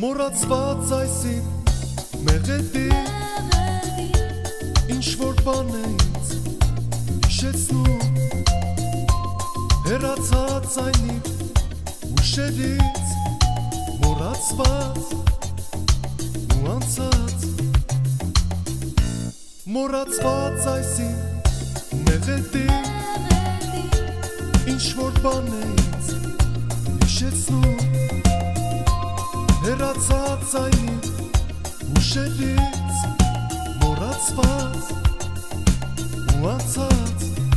Մոռացված այս իմ մեղեդի ինչ-որ բան է ինձ հիշեցնում հեռացած այն իմ ուշերից մոռացված ու անցած Մոռացված այս իմ մեղեդի ինչ-որ բան է ինձ հիշեցնում Հեռացած այն իմ ուշերից մոռացված ու անցած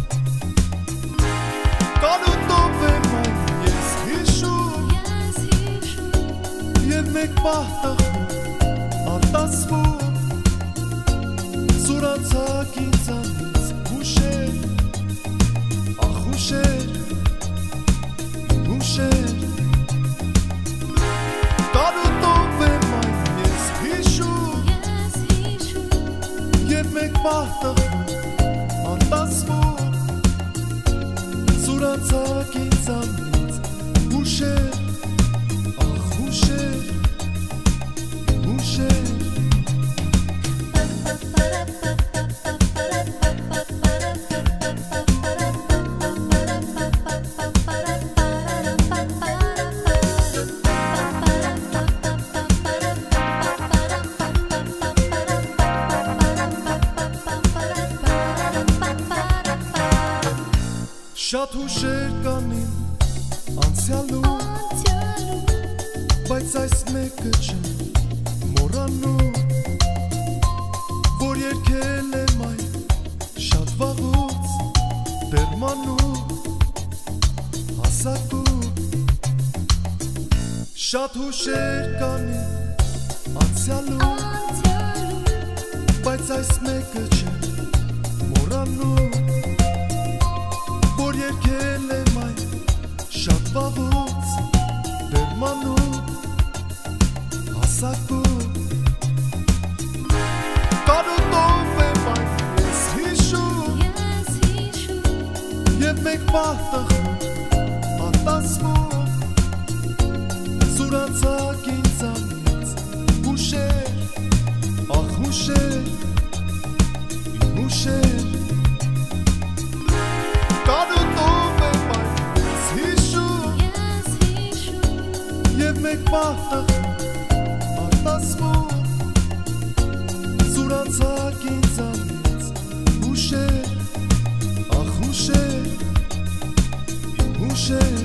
Կանուտով եմ այն ես հիշում Եվ մեկ պահ տխում արտասվում Զուրացակ ինձանից հուշեր Ախ հուշեր, հուշեր Մեկ պահ տխում արտասվում Զուրացակ ինձանից հուշեր Ախ հուշեր, հուշեր Շատ հուշեր կան իմ անցյալում Բայց այս մեկը չեմ մոռանում Որ երգել եմ այն շատ վաղուց դերմանում հասակում Շատ հուշեր կան իմ անցյալում Բայց այս մեկը չեմ մոռանում Որ երգել եմ այն շատ վաղուց դերմանում հասակում Կանուտով եմ այն ես հիշում Եվ մեկ պահ տխում արտասվում Զուրացակ ինձանից հուշեր Ախ հուշեր, հուշեր Կանուտով եմ այն ես հիշում Եվ մեկ պահ տխում արտասվում Զուրացակ ինձանից հուշեր Ախ հուշեր, հուշեր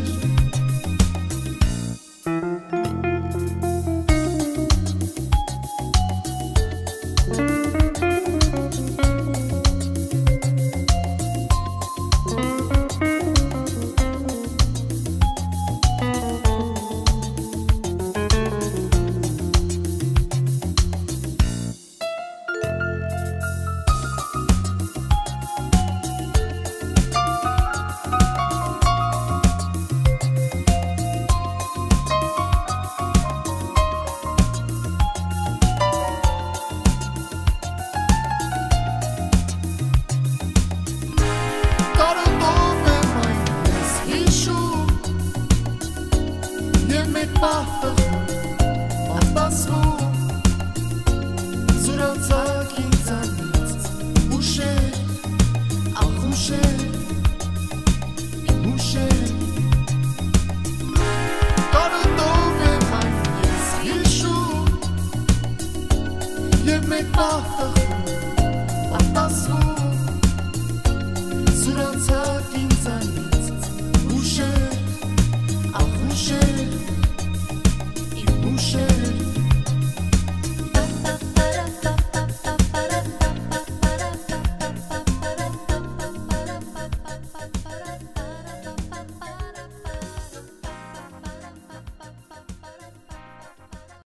Մեկ պահ տխում արտասվում Զուրացակ ինձանից հուշեր Ախ հուշեր, հուշեր Կանուտով եմ այն ես հիշում Եվ մեկ պահ տխում արտասվում Զուրացակ ինձանից húšer, a húšer, i húšer.